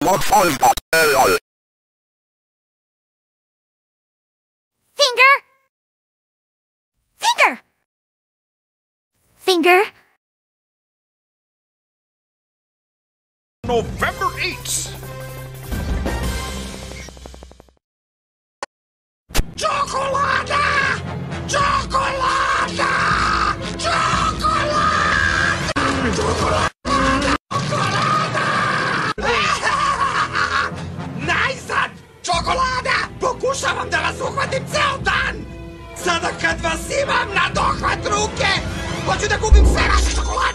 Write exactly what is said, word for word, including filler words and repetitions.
Finger! Finger! Finger! November eighth! Chocolada! Chocolada! Chocolada! Chocolada! Chocolada! Najzad! Čokolada! Pokušavam da vas uhvatim ceo dan! Sada kad vas imam na dohvat ruke, hoću da kupim sve vaše čokolade!